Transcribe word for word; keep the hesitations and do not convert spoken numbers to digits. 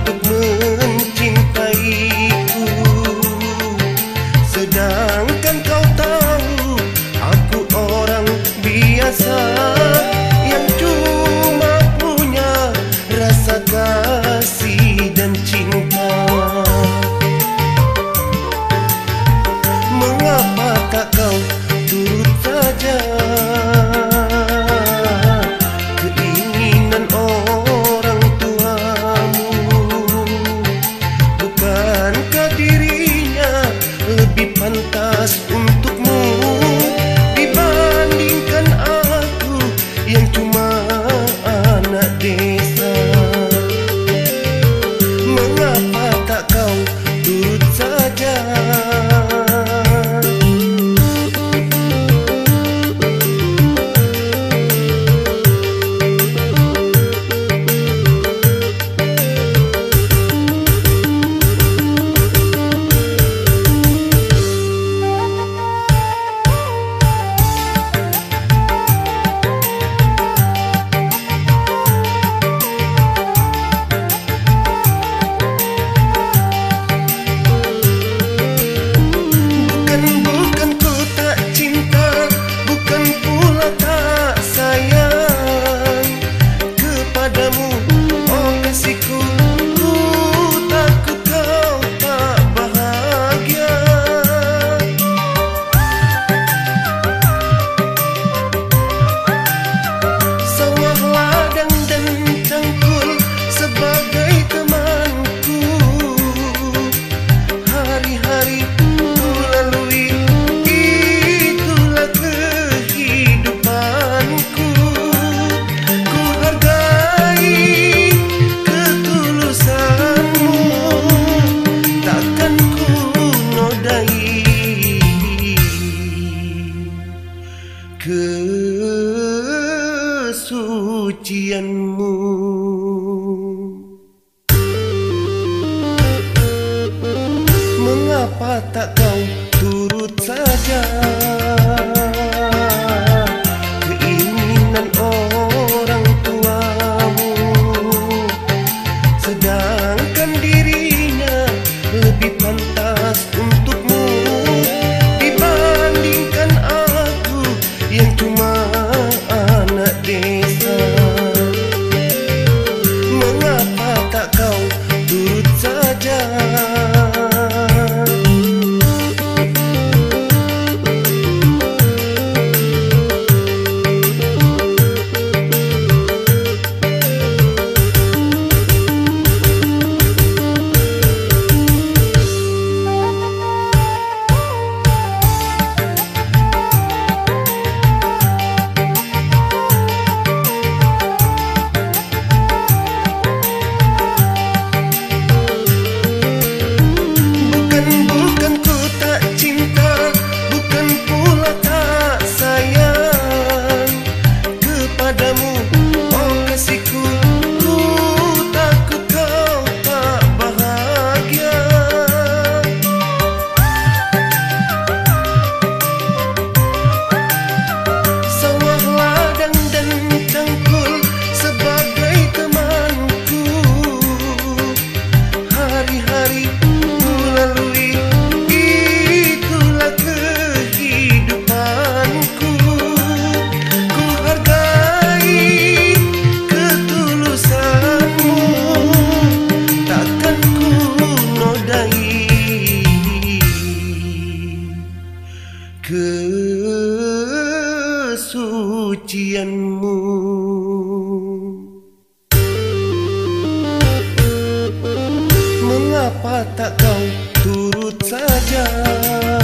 untuk mencintaiku, sedangkan kau tahu aku orang biasa yang cuma punya rasa kasih dan cinta. Mengapa tak kau turut saja keinginan orang tuamu? Bukankah dirinya lebih pantas untukmu dibandingkan aku yang cuma anak desa? Mengapa tak kau turut saja? Kesucianmu. Mengapa tak kau turut saja keinginan orang tuamu, sedangkan dirinya lebih pantas untukmu dibandingkan aku yang cuma anak desa? Mengapa tak kau turut saja? Kesucianmu. Mengapa tak kau turut saja